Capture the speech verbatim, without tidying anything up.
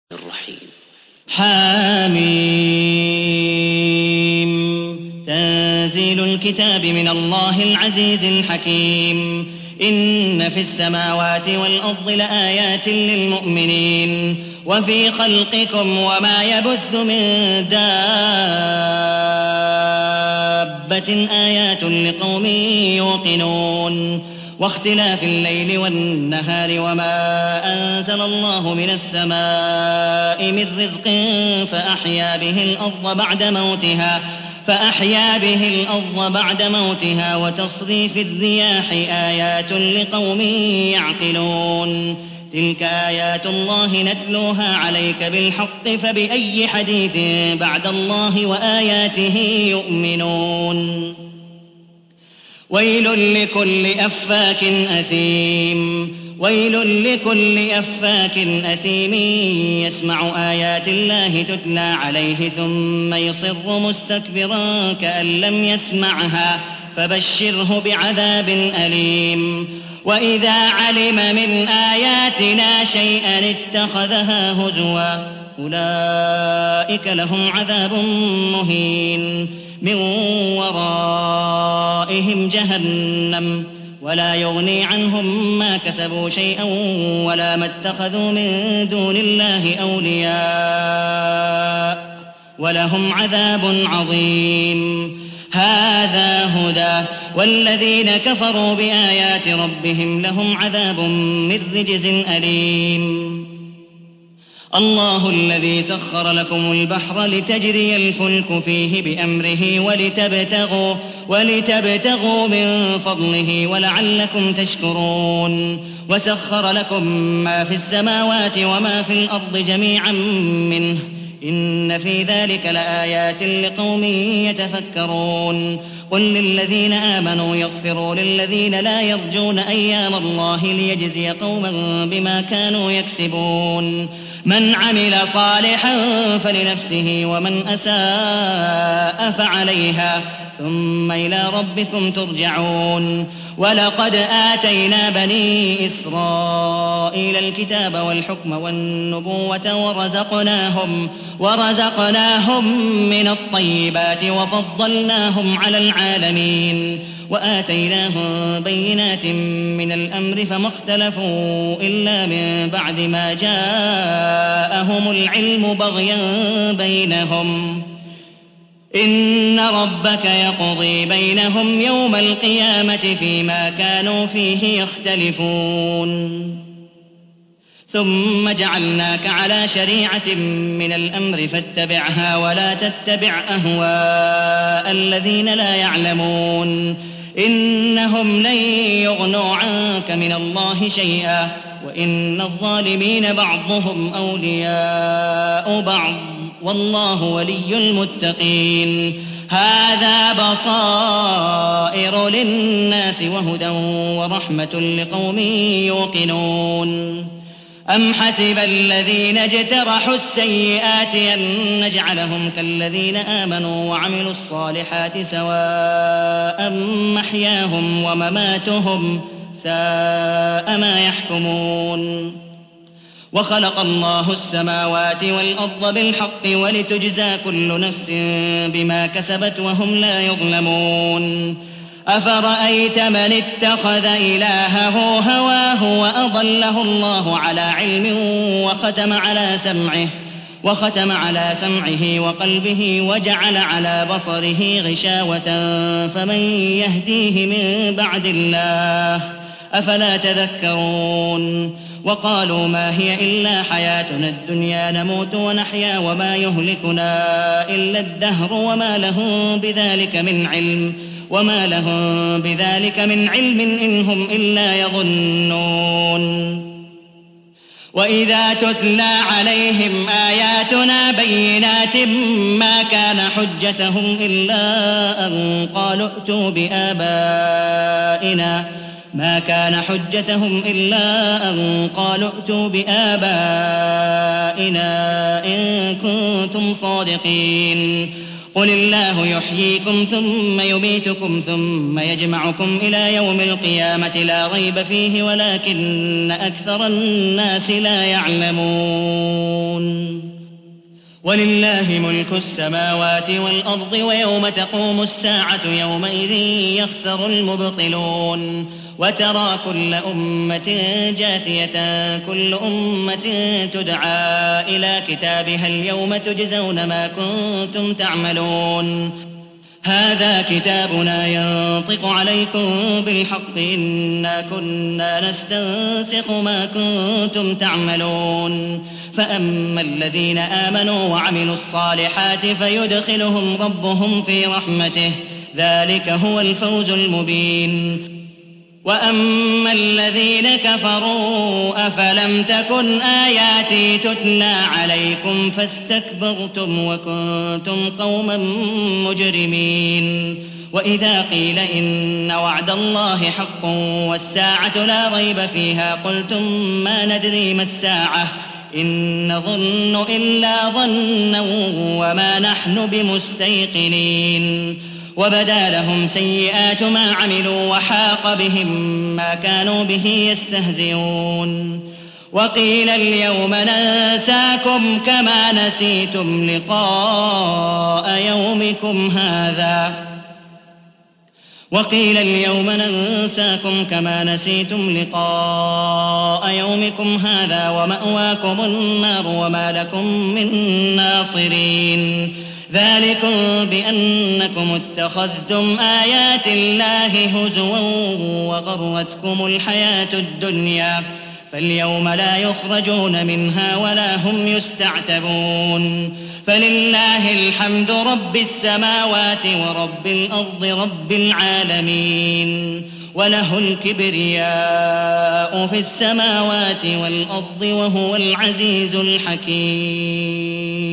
الرحيم. حاميم تنزيل الكتاب من الله العزيز الحكيم. إن في السماوات والأرض لآيات للمؤمنين وفي خلقكم وما يبث من دابة آيات لقوم يوقنون. واختلاف الليل والنهار وما أنزل الله من السماء من رزق فأحيا به الأرض بعد موتها فأحيا به الأرض بعد موتها وتصريف الرياح آيات لقوم يعقلون. تلك آيات الله نتلوها عليك بالحق فبأي حديث بعد الله وآياته يؤمنون. ويل لكل أفاك أثيم ويل لكل أفاك أثيم يسمع آيات الله تتلى عليه ثم يصر مستكبرا كأن لم يسمعها فبشره بعذاب أليم. وإذا علم من آياتنا شيئا اتخذها هزوا أولئك لهم عذاب مهين من ورائهم جهنم ولا يغني عنهم ما كسبوا شيئا ولا ما اتخذوا من دون الله أولياء ولهم عذاب عظيم. هذا هدى والذين كفروا بآيات ربهم لهم عذاب من رجز أليم. الله الذي سخر لكم البحر لتجري الفلك فيه بأمره ولتبتغوا, ولتبتغوا من فضله ولعلكم تشكرون. وسخر لكم ما في السماوات وما في الأرض جميعا منه إن في ذلك لآيات لقوم يتفكرون. قل للذين آمنوا يغفروا للذين لا يرجون أيام الله ليجزي قوما بما كانوا يكسبون. من عمل صالحا فلنفسه ومن أساء فعليها ثم إلى ربكم ترجعون. ولقد آتينا بني إسرائيل الكتاب والحكم والنبوة ورزقناهم, ورزقناهم من الطيبات وفضلناهم على العالمين وآتيناهم بينات من الأمر فما اختلفوا إلا من بعد ما جاءهم العلم بغيا بينهم. إن ربك يقضي بينهم يوم القيامة فيما كانوا فيه يختلفون. ثم جعلناك على شريعة من الأمر فاتبعها ولا تتبع أهواء الذين لا يعلمون. إنهم لن يغنوا عنك من الله شيئا وإن الظالمين بعضهم أولياء بعض والله ولي المتقين. هذا بصائر للناس وهدى ورحمة لقوم يوقنون. أم حسب الذين اجترحوا السيئات أن نجعلهم كالذين آمنوا وعملوا الصالحات سواء محياهم ومماتهم ساء ما يحكمون. وخلق الله السماوات والأرض بالحق ولتجزى كل نفس بما كسبت وهم لا يظلمون. أفرأيت من اتخذ إلهه هواه وأضله الله على علم وختم على سمعه وختم على سمعه وقلبه وجعل على بصره غشاوة فمن يهديه من بعد الله أفلا تذكرون. وقالوا ما هي إلا حياتنا الدنيا نموت ونحيا وما يهلكنا إلا الدهر وما لهم بذلك من علم وما لهم بذلك من علم إن هم إلا يظنون. وإذا تتلى عليهم آياتنا بينات ما كان حجتهم إلا أن قالوا ائتوا بآبائنا ما كان حجتهم إلا أن قالوا ائتوا بآبائنا إن كنتم صادقين. قل الله يحييكم ثم يميتكم ثم يجمعكم إلى يوم القيامة لا ريب فيه ولكن أكثر الناس لا يعلمون. ولله ملك السماوات والأرض ويوم تقوم الساعة يومئذ يخسر المبطلون وترى كل أمة جاثية كل أمة تدعى إلى كتابها اليوم تجزون ما كنتم تعملون هذا كتابنا ينطق عليكم بالحق إنا كنا نستنسخ ما كنتم تعملون فأما الذين آمنوا وعملوا الصالحات فيدخلهم ربهم في رحمته ذلك هو الفوز المبين وأما الذين كفروا أفلم تكن آياتي تتلى عليكم فاستكبرتم وكنتم قوما مجرمين وإذا قيل إن وعد الله حق والساعة لا ريب فيها قلتم ما ندري ما الساعة إن نظن إلا ظنا وما نحن بمستيقنين وبدا لهم سيئات ما عملوا وحاق بهم ما كانوا به يستهزئون وقيل اليوم ننساكم كما نسيتم لقاء يومكم هذا وقيل اليوم ننساكم كما نسيتم لقاء يومكم هذا ومأواكم النار وما لكم من ناصرين ذلكم بأنكم اتخذتم آيات الله هزوا وغرتكم الحياة الدنيا فاليوم لا يخرجون منها ولا هم يستعتبون فلله الحمد رب السماوات ورب الأرض رب العالمين وله الكبرياء في السماوات والأرض وهو العزيز الحكيم